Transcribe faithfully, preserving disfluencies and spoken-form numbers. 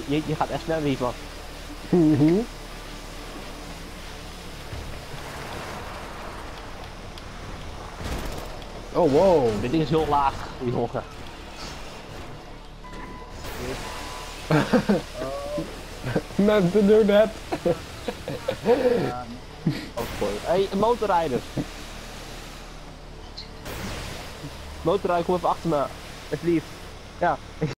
je, je gaat echt sneller hiervan. Mhm. Oh wow. Dit ding is heel laag, jongen. Not to do that. Hé, hey, motorrijder. Motorrijder, kom even achter me. Alsjeblieft. Ja.